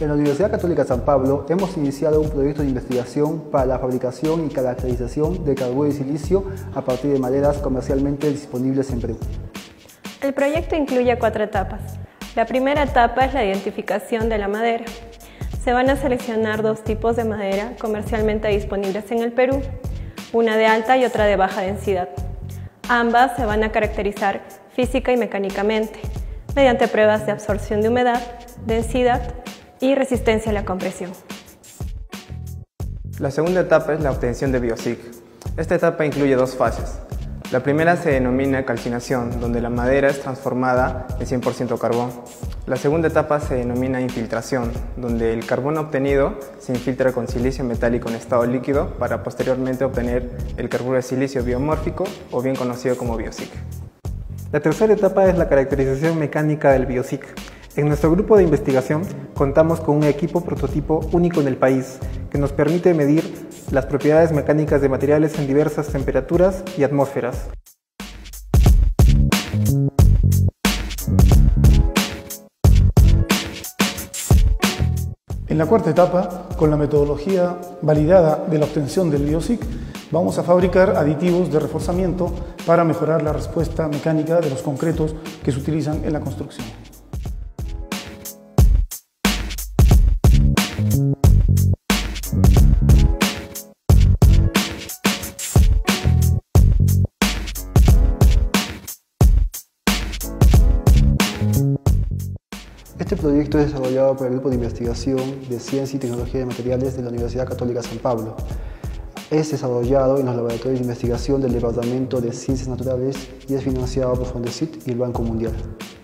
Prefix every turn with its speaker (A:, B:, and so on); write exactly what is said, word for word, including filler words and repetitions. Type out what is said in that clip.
A: En la Universidad Católica San Pablo hemos iniciado un proyecto de investigación para la fabricación y caracterización de carburo de silicio a partir de maderas comercialmente disponibles en Perú.
B: El proyecto incluye cuatro etapas. La primera etapa es la identificación de la madera. Se van a seleccionar dos tipos de madera comercialmente disponibles en el Perú, una de alta y otra de baja densidad. Ambas se van a caracterizar física y mecánicamente, mediante pruebas de absorción de humedad, densidad y resistencia a la compresión.
C: La segunda etapa es la obtención de biosig. Esta etapa incluye dos fases. La primera se denomina calcinación, donde la madera es transformada en cien por ciento carbón. La segunda etapa se denomina infiltración, donde el carbón obtenido se infiltra con silicio metálico en estado líquido para posteriormente obtener el carburo de silicio biomórfico o bien conocido como biosig.
D: La tercera etapa es la caracterización mecánica del biosig. En nuestro grupo de investigación contamos con un equipo prototipo único en el país que nos permite medir las propiedades mecánicas de materiales en diversas temperaturas y atmósferas.
E: En la cuarta etapa, con la metodología validada de la obtención del biosig, vamos a fabricar aditivos de reforzamiento para mejorar la respuesta mecánica de los concretos que se utilizan en la construcción.
A: Este proyecto es desarrollado por el Grupo de Investigación de Ciencia y Tecnología de Materiales de la Universidad Católica San Pablo. Es desarrollado en los laboratorios de investigación del Departamento de Ciencias Naturales y es financiado por Fondesit y el Banco Mundial.